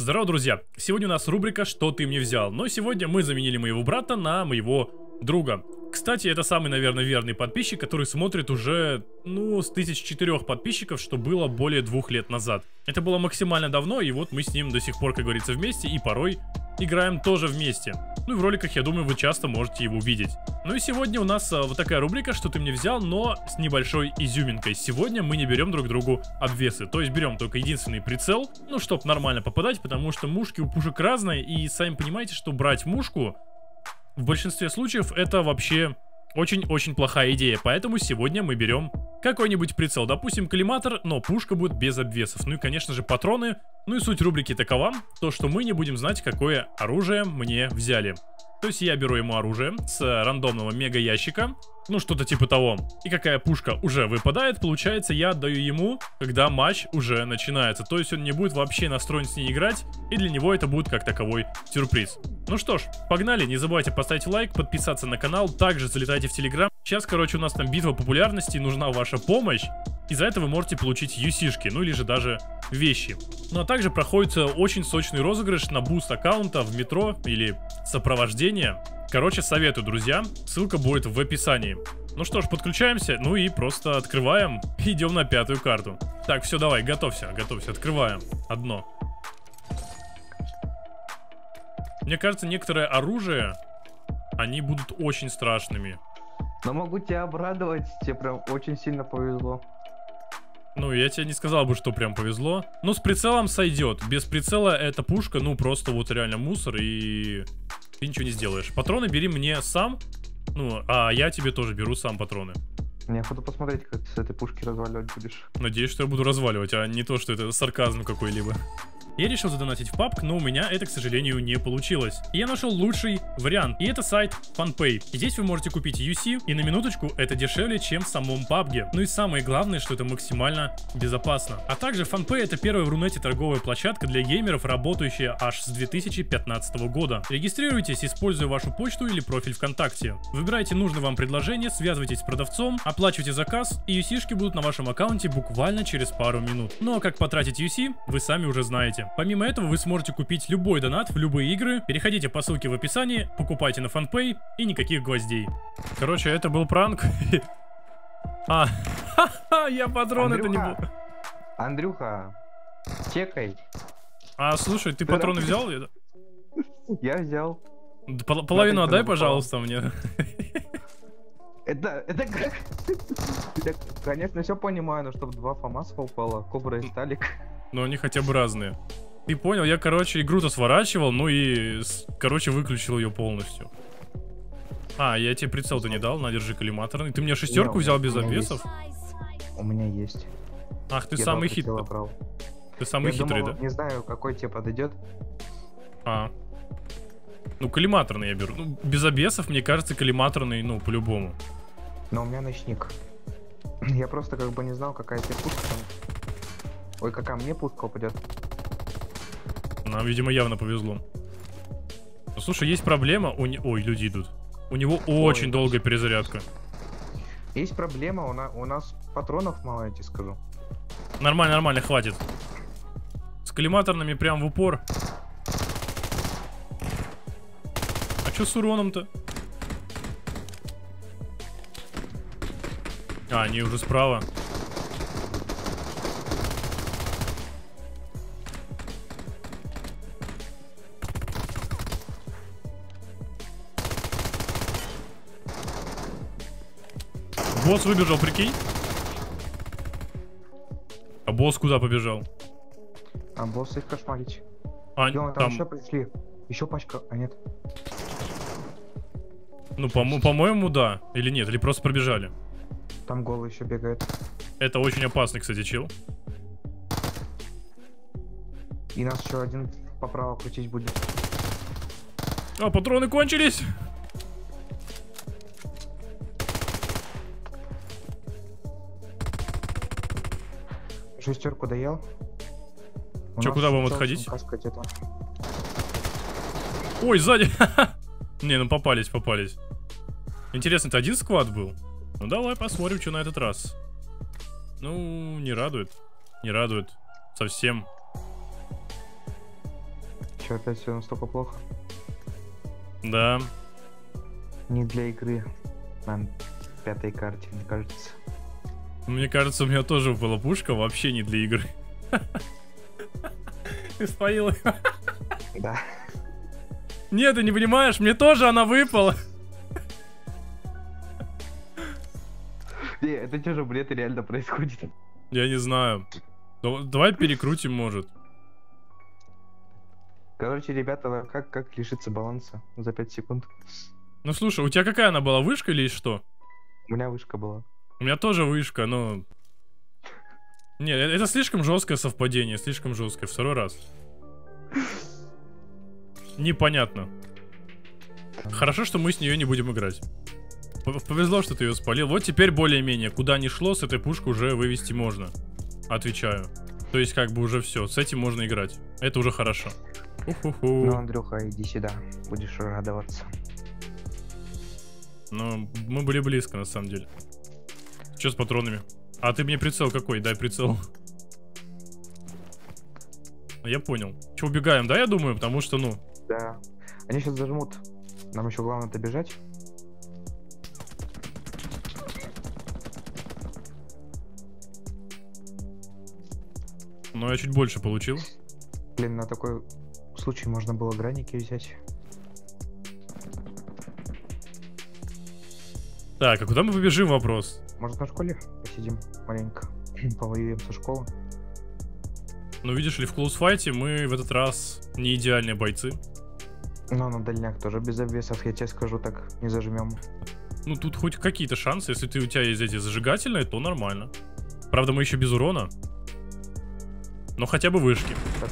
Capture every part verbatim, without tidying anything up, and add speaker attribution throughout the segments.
Speaker 1: Здорово, друзья! Сегодня у нас рубрика «Что ты мне взял?». Но сегодня мы заменили моего брата на моего друга. Кстати, это самый, наверное, верный подписчик, который смотрит уже, ну, с тысячи четырёх подписчиков, что было более двух лет назад. Это было максимально давно, и вот мы с ним до сих пор, как говорится, вместе, и порой играем тоже вместе. Ну и в роликах, я думаю, вы часто можете его видеть. Ну и сегодня у нас а, вот такая рубрика «Что ты мне взял?», но с небольшой изюминкой. Сегодня мы не берем друг другу обвесы, то есть берем только единственный прицел, ну, чтобы нормально попадать, потому что мушки у пушек разные, и сами понимаете, что брать мушку в большинстве случаев это вообще очень-очень плохая идея, поэтому сегодня мы берем какой-нибудь прицел, допустим, коллиматор, но пушка будет без обвесов, ну и, конечно же, патроны. Ну и суть рубрики такова, то что мы не будем знать, какое оружие мне взяли. То есть я беру ему оружие с рандомного мега ящика, ну что-то типа того. И какая пушка уже выпадает, получается, я отдаю ему, когда матч уже начинается. То есть он не будет вообще настроен с ней играть, и для него это будет как таковой сюрприз. Ну что ж, погнали, не забывайте поставить лайк, подписаться на канал, также залетайте в Телеграм. Сейчас, короче, у нас там битва популярности, нужна ваша помощь. И за это вы можете получить ю си-шки, ну или же даже вещи. Ну а также проходит очень сочный розыгрыш на буст аккаунта в метро или сопровождение. Короче, советую, друзья, ссылка будет в описании. Ну что ж, подключаемся, ну и просто открываем, идем на пятую карту. Так, все, давай, готовься, готовься, открываем. Одно. Мне кажется, некоторое оружие, они будут очень страшными.
Speaker 2: Но могу тебя обрадовать, тебе прям очень сильно повезло.
Speaker 1: Ну, я тебе не сказал бы, что прям повезло. Ну, с прицелом сойдет. Без прицела эта пушка, ну, просто вот реально мусор, и ты ничего не сделаешь. Патроны бери мне сам, ну, а я тебе тоже беру сам патроны.
Speaker 2: Я хочу посмотреть, как ты с этой пушки разваливать будешь.
Speaker 1: Надеюсь, что я буду разваливать, а не то, что это сарказм какой-либо. Я решил задонатить в пабг, но у меня это, к сожалению, не получилось. И я нашел лучший вариант, и это сайт FunPay. И здесь вы можете купить ю си, и на минуточку это дешевле, чем в самом пабге. Ну и самое главное, что это максимально безопасно. А также FunPay это первая в Рунете торговая площадка для геймеров, работающая аж с две тысячи пятнадцатого года. Регистрируйтесь, используя вашу почту или профиль ВКонтакте. Выбирайте нужное вам предложение, связывайтесь с продавцом, оплачивайте заказ, и ю си-шки будут на вашем аккаунте буквально через пару минут. Ну а как потратить ю си, вы сами уже знаете. Помимо этого, вы сможете купить любой донат в любые игры. Переходите по ссылке в описании, покупайте на FunPay и никаких гвоздей. Короче, это был пранк. А, я патрон это не был.
Speaker 2: Андрюха, чекай.
Speaker 1: А, слушай, ты патроны взял?
Speaker 2: Я взял.
Speaker 1: Половину отдай, пожалуйста, мне.
Speaker 2: Это, это как? Я, конечно, все понимаю, но чтобы два фамаса упало, Кобра и Сталик.
Speaker 1: Но они хотя бы разные. Ты понял, я, короче, игру-то сворачивал, ну и, короче, выключил ее полностью. А, я тебе прицел-то не дал, на, держи коллиматорный. Ты мне шестерку
Speaker 2: не,
Speaker 1: взял без обвесов?
Speaker 2: У меня есть.
Speaker 1: Ах, ты
Speaker 2: я
Speaker 1: самый хитрый. Ты самый
Speaker 2: я
Speaker 1: хитрый,
Speaker 2: думал,
Speaker 1: да?
Speaker 2: Не знаю, какой тебе подойдет.
Speaker 1: А. Ну, коллиматорный я беру. Ну, без обвесов, мне кажется, коллиматорный, ну, по-любому.
Speaker 2: Но у меня ночник. Я просто как бы не знал, какая тебе пушка там. Ой, какая мне пушка упадет.
Speaker 1: Нам, видимо, явно повезло. Ну, слушай, есть проблема. У не... Ой, люди идут. У него очень Ой, долгая перезарядка.
Speaker 2: Есть проблема, у, на... у нас патронов мало, я тебе скажу.
Speaker 1: Нормально, нормально, хватит. С коллиматорными прям в упор. А что с уроном-то? А, они уже справа. Босс выбежал, прикинь. А босс куда побежал?
Speaker 2: А босс их кошмарить.
Speaker 1: А,
Speaker 2: Ё, там,
Speaker 1: там
Speaker 2: еще пришли. Еще пачка, а нет.
Speaker 1: Ну, по-моему, да. Или нет, или просто пробежали.
Speaker 2: Там голый еще бегает.
Speaker 1: Это очень опасный, кстати, чел.
Speaker 2: И нас еще один поправо крутить будет.
Speaker 1: А, патроны кончились.
Speaker 2: Шестерку доел.
Speaker 1: Че, куда будем отходить? Ой, сзади. Не, ну попались, попались. Интересно, это один сквад был? Ну давай посмотрим, что на этот раз. Ну, не радует. Не радует. Совсем.
Speaker 2: Че, опять все настолько плохо?
Speaker 1: Да.
Speaker 2: Не для игры. На пятой карте, мне кажется.
Speaker 1: Мне кажется, у меня тоже была пушка вообще не для игры. Ты спалил.
Speaker 2: Да.
Speaker 1: Нет, ты не понимаешь, мне тоже она выпала.
Speaker 2: Не, это что же бред реально происходит?
Speaker 1: Я не знаю. Давай перекрутим, может.
Speaker 2: Короче, ребята, как, как лишиться баланса за пять секунд?
Speaker 1: Ну слушай, у тебя какая она была, вышка или что?
Speaker 2: У меня вышка была.
Speaker 1: У меня тоже вышка, но... Не, это слишком жесткое совпадение, слишком жесткое. Второй раз. Непонятно. Хорошо, что мы с нее не будем играть. Повезло, что ты ее спалил. Вот теперь более-менее, куда ни шло, с этой пушкой уже вывести можно. Отвечаю. То есть как бы уже все, с этим можно играть. Это уже хорошо. У-ху-ху.
Speaker 2: Ну, Андрюха, иди сюда, будешь радоваться.
Speaker 1: Но мы были близко, на самом деле. Что с патронами? А ты мне прицел какой? Дай прицел. Я понял. Че, убегаем, да, я думаю? Потому что, ну...
Speaker 2: Да. Они сейчас зажмут. Нам еще главное добежать.
Speaker 1: Но я чуть больше получил.
Speaker 2: Блин, на такой случай можно было граники взять.
Speaker 1: Так, а куда мы побежим, вопрос?
Speaker 2: Может, на школе посидим маленько, повоюем со школы.
Speaker 1: Ну, видишь ли, в клоусфайте мы в этот раз не идеальные бойцы.
Speaker 2: Но на дальняк тоже без обвесов, я тебе скажу, так не зажмем.
Speaker 1: Ну, тут хоть какие-то шансы. Если ты, у тебя есть эти зажигательные, то нормально. Правда, мы еще без урона. Но хотя бы вышки.
Speaker 2: Да-да.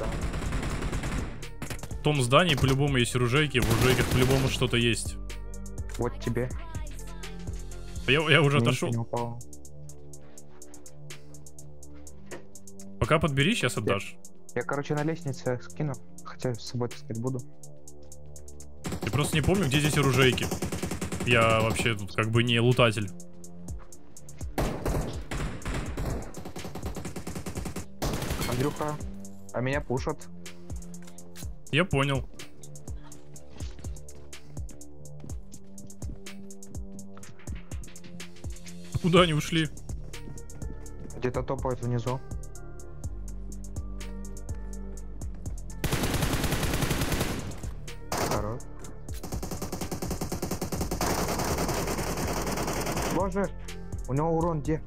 Speaker 1: В том здании по-любому есть оружейки. В оружейках по-любому что-то есть.
Speaker 2: Вот тебе.
Speaker 1: Я, я уже
Speaker 2: Мне
Speaker 1: отошел.
Speaker 2: ничего не упало.
Speaker 1: Пока подбери, сейчас отдашь.
Speaker 2: Я, короче, на лестнице скину. Хотя с собой таскать буду.
Speaker 1: Я просто не помню, где здесь оружейки. Я вообще тут как бы не лутатель.
Speaker 2: Андрюха, а меня пушат.
Speaker 1: Я понял. Куда они ушли?
Speaker 2: Где-то топают внизу. Хорош. Боже, у него урон где?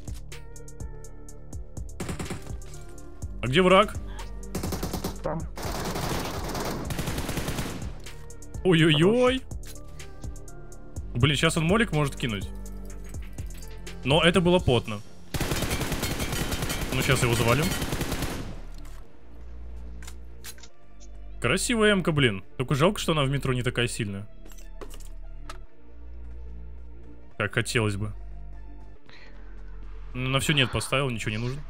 Speaker 1: А где враг?
Speaker 2: Там.
Speaker 1: Ой-ой-ой. Блин, сейчас он молик может кинуть. Но это было потно. Ну, сейчас его завалю. Красивая эмка, блин. Только жалко, что она в метро не такая сильная. Как хотелось бы. На все нет поставил, ничего не нужно.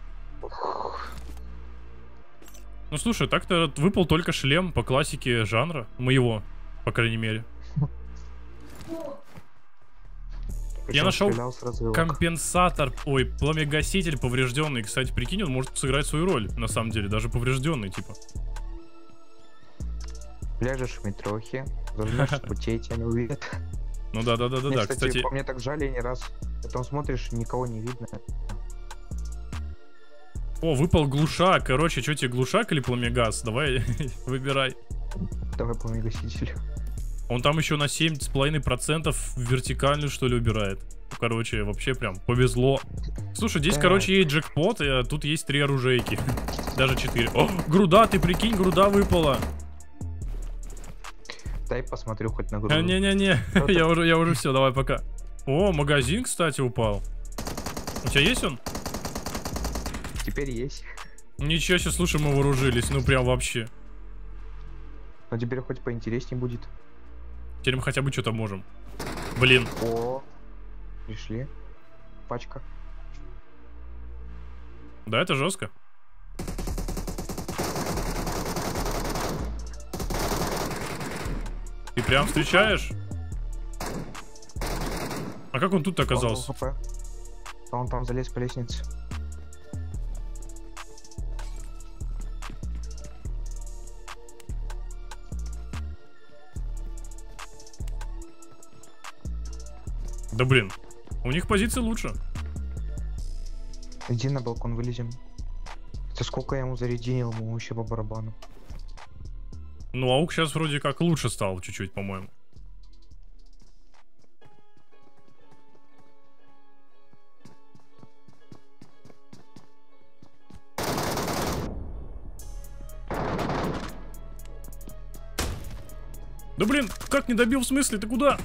Speaker 1: Ну, слушай, так-то выпал только шлем по классике жанра. Моего, по крайней мере.
Speaker 2: Причем
Speaker 1: я нашел компенсатор, ой, пламегаситель поврежденный. Кстати, прикинь, он может сыграть свою роль, на самом деле, даже поврежденный, типа.
Speaker 2: Ляжешь в метрохе, зажмешь путей, тебя не увидят.
Speaker 1: Ну да, да, да, да,
Speaker 2: Мне,
Speaker 1: да.
Speaker 2: кстати,
Speaker 1: Кстати,
Speaker 2: по мне так жали не раз. Потом смотришь, никого не видно.
Speaker 1: о, выпал глушак. Короче, что тебе, глушак или пламегас? Давай, выбирай.
Speaker 2: Давай пламегаситель.
Speaker 1: Он там еще на семь с половиной процентов вертикальную, что ли, убирает. Короче, вообще прям повезло. Слушай, здесь,
Speaker 2: Так.
Speaker 1: короче, есть джекпот, и тут есть три оружейки. Даже четыре. О, груда, ты прикинь, груда выпала.
Speaker 2: Дай посмотрю хоть на груду.
Speaker 1: А, не-не-не, я уже, я уже все, давай, пока. О, магазин, кстати, упал. У тебя есть он?
Speaker 2: Теперь есть.
Speaker 1: Ничего себе, слушай, мы вооружились, ну прям вообще.
Speaker 2: Но теперь хоть поинтереснее будет.
Speaker 1: Теперь мы хотя бы что-то можем. Блин.
Speaker 2: О, пришли. Пачка.
Speaker 1: Да, это жестко. Ты прям встречаешь? А как он тут оказался?
Speaker 2: А он там залез по лестнице.
Speaker 1: Да блин, у них позиции лучше.
Speaker 2: Иди на балкон, вылезем. Это сколько я ему зарядил, ему вообще по барабану.
Speaker 1: Ну, аук сейчас вроде как лучше стал чуть-чуть, по-моему. Да блин, как не добил, в смысле, ты куда?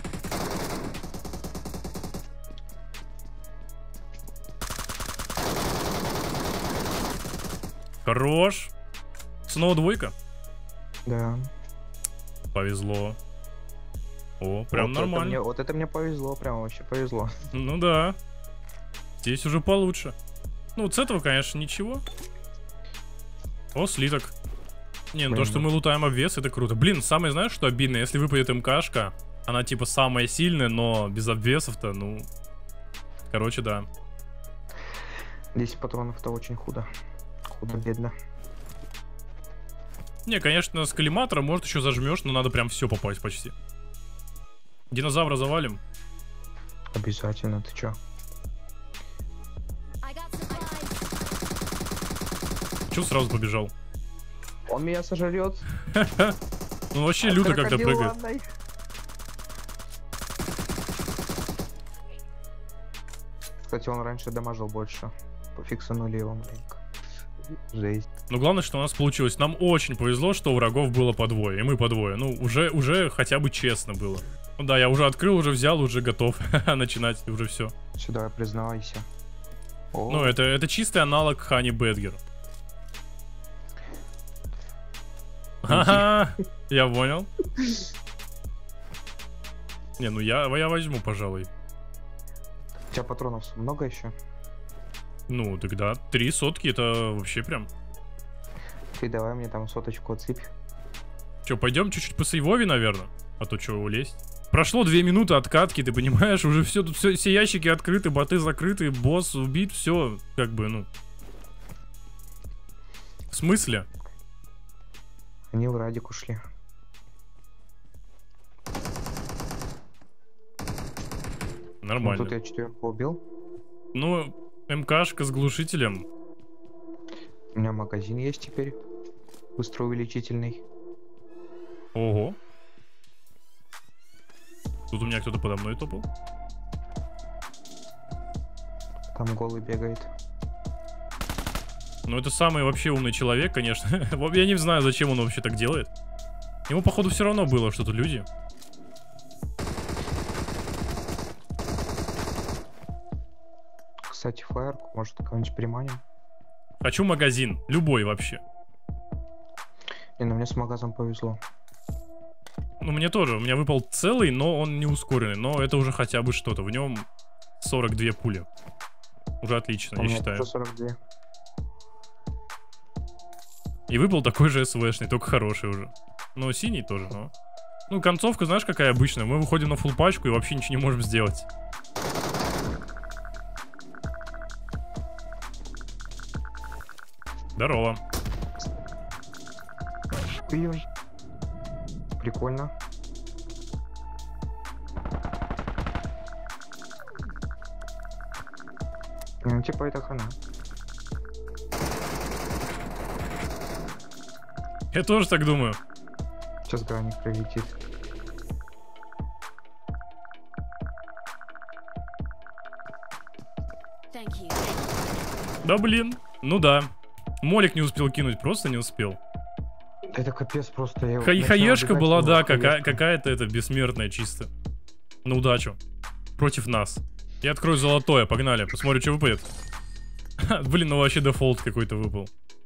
Speaker 1: Хорош. Снова двойка?
Speaker 2: Да.
Speaker 1: Повезло. О, прям
Speaker 2: вот
Speaker 1: нормально.
Speaker 2: Это мне, вот это мне повезло, прям вообще повезло.
Speaker 1: Ну да. Здесь уже получше. Ну, вот с этого, конечно, ничего. О, слиток. Не, ну то, что мы лутаем обвес, это круто. Блин, самое, знаешь, что обидно? Если выпадет МКшка, она типа самая сильная, но без обвесов-то, ну... Короче, да.
Speaker 2: десять патронов-то очень худо. Худо-бедно.
Speaker 1: Не, конечно, с коллиматора, может, еще зажмешь, но надо прям все попасть почти. Динозавра завалим.
Speaker 2: Обязательно, ты чё?
Speaker 1: Чё сразу побежал?
Speaker 2: Он меня сожрет.
Speaker 1: Ну вообще люто как-то прыгает.
Speaker 2: Кстати, он раньше дамажил больше. Пофиксанули его маленько. Жесть.
Speaker 1: Но главное, что у нас получилось. Нам очень повезло, что у врагов было по двое, и мы по двое. Ну, уже, уже хотя бы честно было. Ну да, я уже открыл, уже взял, уже готов начинать, уже все.
Speaker 2: Сюда, признавайся. О.
Speaker 1: Ну, это, это чистый аналог Хани Бэдгер. Ага, я понял. Не, ну я, я возьму, пожалуй.
Speaker 2: У тебя патронов много еще?
Speaker 1: Ну, тогда три сотки, это вообще прям.
Speaker 2: Ты давай мне там соточку отсыпь.
Speaker 1: Че, пойдем чуть-чуть по сейвове, наверное? А то что, улезть? Прошло две минуты откатки, ты понимаешь? Уже все, тут все, все ящики открыты, боты закрыты, босс убит, все, как бы, ну. В смысле?
Speaker 2: Они в радик ушли.
Speaker 1: Нормально.
Speaker 2: Ну, тут я четверку убил.
Speaker 1: Ну, МКшка с глушителем.
Speaker 2: У меня магазин есть теперь. Быстро увеличительный.
Speaker 1: Ого. Тут у меня кто-то подо мной топал.
Speaker 2: Там голый бегает.
Speaker 1: Ну, это самый вообще умный человек, конечно. Я не знаю, зачем он вообще так делает. Ему, походу, все равно было, что тут люди.
Speaker 2: Кстати, флайерку, может, кого-нибудь приманим?
Speaker 1: Хочу магазин. Любой вообще.
Speaker 2: Не, ну мне с магазом повезло.
Speaker 1: Ну, мне тоже. У меня выпал целый, но он не ускоренный. Но это уже хотя бы что-то. В нем сорок две пули. Уже отлично,
Speaker 2: У
Speaker 1: я
Speaker 2: меня
Speaker 1: считаю.
Speaker 2: тоже сорок две.
Speaker 1: И выпал такой же СВшный, только хороший уже. Ну, синий тоже, но... Ну, концовка, знаешь, какая обычная? Мы выходим на фулл пачку и вообще ничего не можем сделать. Здорово.
Speaker 2: Ой-ой. Прикольно. Ну, типа это хана.
Speaker 1: Я тоже так думаю.
Speaker 2: Сейчас граник прилетит.
Speaker 1: Да блин. Ну да. Молик не успел кинуть, просто не успел.
Speaker 2: Это капец просто. Я
Speaker 1: Ха хаешка была, да, какая-
Speaker 2: какая
Speaker 1: какая-то это бессмертная чисто. На удачу. Против нас. Я открою золотое, погнали. Посмотрю, что выпадет. Блин, ну вообще дефолт какой-то выпал.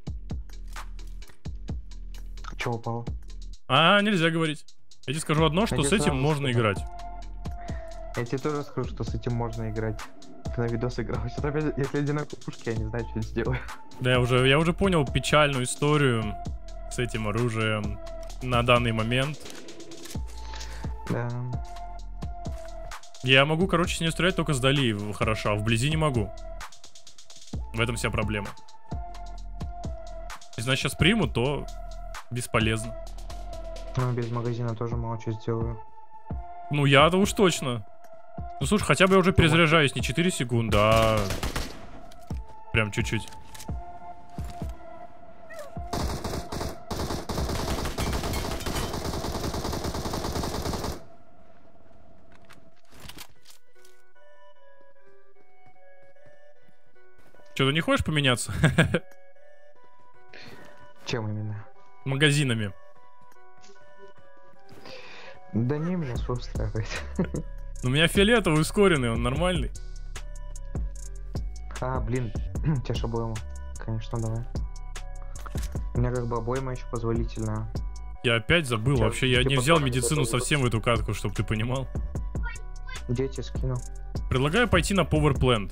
Speaker 2: Че упало?
Speaker 1: А, нельзя говорить. Я тебе скажу одно, что
Speaker 2: Я
Speaker 1: с
Speaker 2: тебе
Speaker 1: этим
Speaker 2: сразу
Speaker 1: можно
Speaker 2: скажу.
Speaker 1: играть.
Speaker 2: Я тебе тоже скажу, что с этим можно играть. Ты на видос играл. Сейчас опять, если одинаковые пушки, я не знаю, что сделаю.
Speaker 1: Да, я уже, я уже понял печальную историю с этим оружием на данный момент.
Speaker 2: Да.
Speaker 1: Я могу, короче, с ней стрелять только сдали хорошо, а вблизи не могу. В этом вся проблема. Если нас сейчас примут, то бесполезно.
Speaker 2: Ну, без магазина тоже мало что сделаю.
Speaker 1: Ну, я-то уж точно. Ну слушай, хотя бы я уже перезаряжаюсь не четыре секунды, а прям чуть-чуть. Что, ты не хочешь поменяться?
Speaker 2: Чем именно?
Speaker 1: Магазинами.
Speaker 2: Да не, меня свой устраивает.
Speaker 1: У меня фиолетовый ускоренный, он нормальный.
Speaker 2: А, блин, тебе ж обойма. Конечно, давай. У меня как бы обойма еще позволительная.
Speaker 1: Я опять забыл,
Speaker 2: Чё,
Speaker 1: вообще я
Speaker 2: ты
Speaker 1: не взял
Speaker 2: патроны
Speaker 1: медицину
Speaker 2: готовы?
Speaker 1: совсем в эту катку, чтобы ты понимал.
Speaker 2: Где я тебе скину?
Speaker 1: Предлагаю пойти на Power Plant.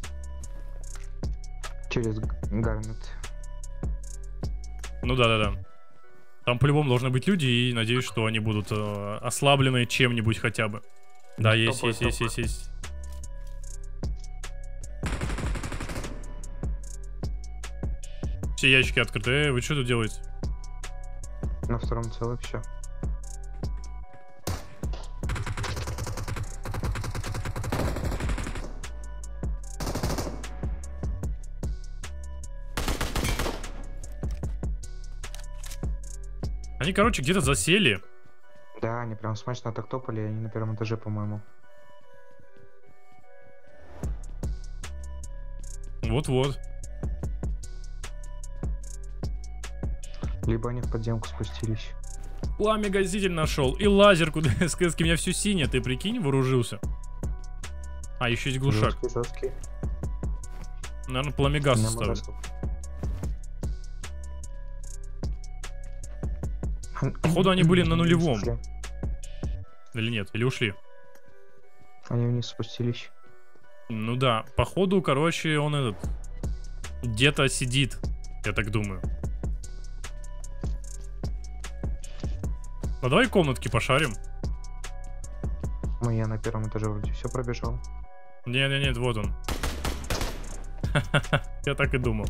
Speaker 2: Через Гарнет.
Speaker 1: Ну да-да-да. Там по-любому должны быть люди, и надеюсь, что они будут э, ослаблены чем-нибудь хотя бы. Да, есть,
Speaker 2: Топай,
Speaker 1: есть, есть,
Speaker 2: топай.
Speaker 1: есть, есть. Все ящики открыты. Э, вы что тут делаете?
Speaker 2: На втором целых все.
Speaker 1: Они, короче, где-то засели.
Speaker 2: Да, они прям смачно так топали, они на первом этаже, по-моему.
Speaker 1: Вот-вот.
Speaker 2: Либо они в подземку спустились.
Speaker 1: Пламя-гаситель нашел. И лазер, куда СКС, у меня все синее, ты прикинь, вооружился. А, еще есть глушак.
Speaker 2: Жесткий, жесткий.
Speaker 1: Наверное, пламя-газ
Speaker 2: У меня
Speaker 1: оставили.
Speaker 2: много
Speaker 1: Походу, они были на нулевом.
Speaker 2: Ушли.
Speaker 1: Или нет? Или ушли?
Speaker 2: Они вниз спустились.
Speaker 1: Ну да. Походу, короче, он этот... где-то сидит. Я так думаю. Ну давай комнатки пошарим.
Speaker 2: Ну, я на первом этаже вроде все пробежал.
Speaker 1: Не-не-нет, вот он. Я так и думал.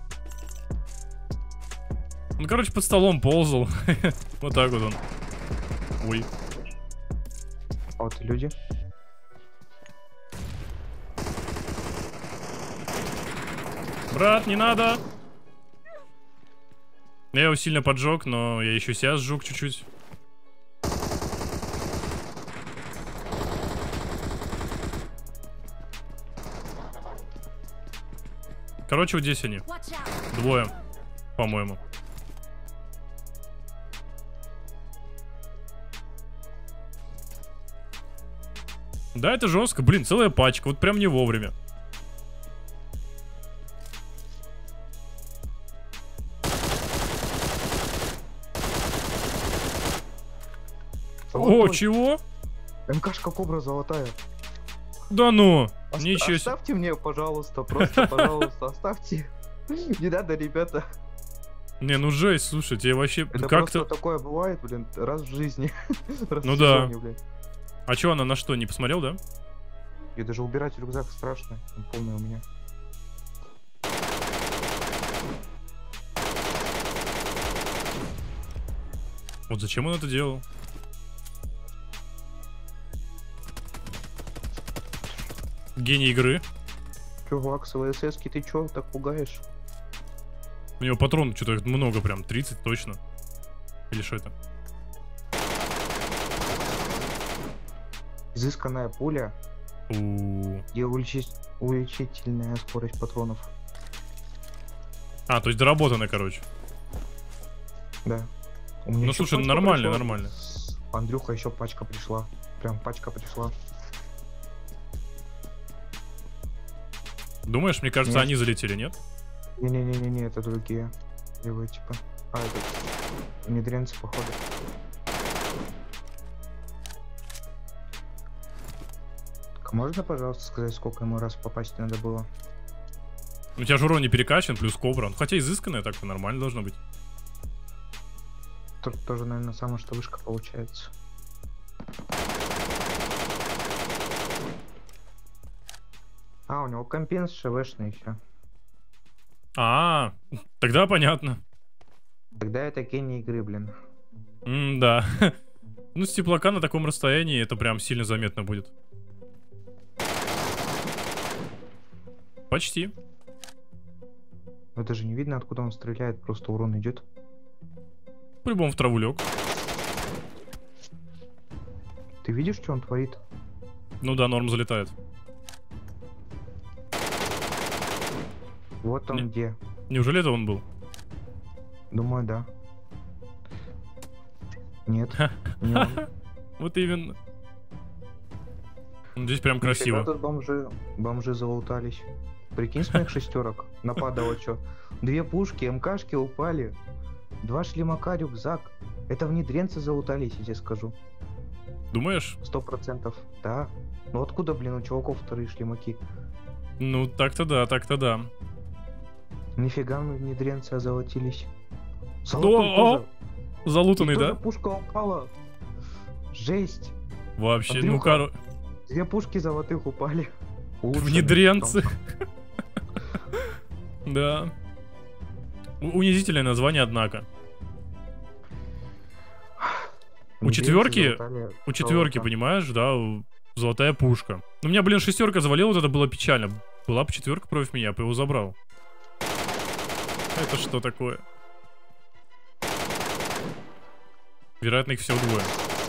Speaker 1: Он, короче, под столом ползал. Вот так вот он. Ой.
Speaker 2: А вот и люди.
Speaker 1: Брат, не надо! Я его сильно поджег, но я еще себя сжег чуть-чуть. Короче, вот здесь они. Двое, по-моему. Да, это жестко. Блин, целая пачка. Вот прям не вовремя. О, чего?
Speaker 2: МКшка Кобра золотая.
Speaker 1: Да ну,
Speaker 2: Оста-
Speaker 1: ничего себе.
Speaker 2: Оставьте мне, пожалуйста, просто, пожалуйста, оставьте. Не надо, ребята.
Speaker 1: Не, ну жесть, слушайте, я вообще
Speaker 2: Это
Speaker 1: как-то...
Speaker 2: просто такое бывает, блин, раз в жизни. Раз
Speaker 1: Ну
Speaker 2: в
Speaker 1: да.
Speaker 2: сезоне, блин.
Speaker 1: А чё, она на что, не посмотрел, да?
Speaker 2: И даже убирать рюкзак страшно. Он полный у меня.
Speaker 1: Вот зачем он это делал? Гений игры.
Speaker 2: Чувак, с ВССки, ты чё так пугаешь?
Speaker 1: У него патронов что-то много, прям тридцать точно. Или что это?
Speaker 2: Изысканная пуля
Speaker 1: У...
Speaker 2: и увеличи- увеличительная скорость патронов.
Speaker 1: А, то есть доработано, короче.
Speaker 2: Да. У меня
Speaker 1: Ну,
Speaker 2: ещё
Speaker 1: слушай,
Speaker 2: пачка
Speaker 1: нормально,
Speaker 2: пришла.
Speaker 1: нормально.
Speaker 2: Андрюха, еще пачка пришла. Прям пачка пришла.
Speaker 1: Думаешь, мне кажется,
Speaker 2: Нет.
Speaker 1: они залетели, нет?
Speaker 2: Не-не-не-не, это другие. Его типа. А, это внедренцы, походу. Так, можно, пожалуйста, сказать, сколько ему раз попасть надо было?
Speaker 1: У тебя же урон не перекачан, плюс кобра. Ну, хотя изысканное так-то нормально должно быть.
Speaker 2: Тут тоже, наверное, самое, что вышка получается. А, у него компенс ШВшный еще.
Speaker 1: А, тогда понятно.
Speaker 2: Тогда это гений игры, блин.
Speaker 1: М, да. Ну, с теплака на таком расстоянии это прям сильно заметно будет. Почти.
Speaker 2: Это же не видно, откуда он стреляет, просто урон идет.
Speaker 1: По-любому в траву лег.
Speaker 2: Ты видишь, что он творит?
Speaker 1: Ну да, норм залетает.
Speaker 2: Вот он
Speaker 1: Не-
Speaker 2: где.
Speaker 1: Неужели это он был?
Speaker 2: Думаю, да. Нет, не он.
Speaker 1: Вот именно. Ну, здесь прям
Speaker 2: Нифига
Speaker 1: красиво.
Speaker 2: тут бомжи, бомжи залутались. Прикинь, с моих шестерок нападало что? Две пушки, МКшки упали. Два шлемака, рюкзак. Это внедренцы залутались, я тебе скажу.
Speaker 1: Думаешь?
Speaker 2: Сто процентов. Да. Ну откуда, блин, у чуваков вторые шлемаки?
Speaker 1: Ну, так-то да, так-то да.
Speaker 2: Нифига мы внедренцы озолотились.
Speaker 1: О,
Speaker 2: Золотой
Speaker 1: о,
Speaker 2: тоже.
Speaker 1: Залутанный,
Speaker 2: И тоже
Speaker 1: да?
Speaker 2: пушка упала. Жесть.
Speaker 1: Вообще, ну,
Speaker 2: Андрюха,
Speaker 1: коро...
Speaker 2: Две пушки золотых упали. Улучшенные.
Speaker 1: Внедренцы. Да. У- Унизительное название, однако. У
Speaker 2: Внедренцы
Speaker 1: четверки,
Speaker 2: залутали
Speaker 1: у четверки,
Speaker 2: золото.
Speaker 1: понимаешь, да, у- золотая пушка. Ну, у меня, блин, шестерка завалила, вот это было печально. Была бы четверка против меня, я бы его забрал. Это что такое? Вероятно, их всего двое.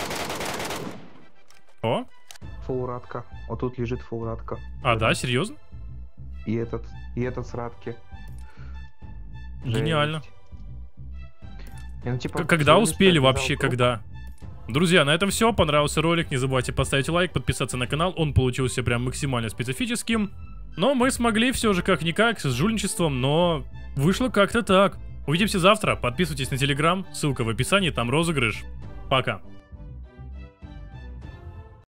Speaker 1: О,
Speaker 2: Фулратка. Вот тут лежит фулратка.
Speaker 1: а, да, серьезно?
Speaker 2: И этот, и этот с радки.
Speaker 1: Гениально.
Speaker 2: Жесть. И, ну, типа,
Speaker 1: К- Когда
Speaker 2: сегодня
Speaker 1: успели
Speaker 2: что,
Speaker 1: вообще,
Speaker 2: бежал труп.
Speaker 1: когда? Друзья, на этом все. Понравился ролик. Не забывайте поставить лайк, подписаться на канал. Он получился прям максимально специфическим. Но мы смогли все же как-никак с жульничеством, но вышло как-то так. Увидимся завтра. Подписывайтесь на телеграм. Ссылка в описании, там розыгрыш. Пока.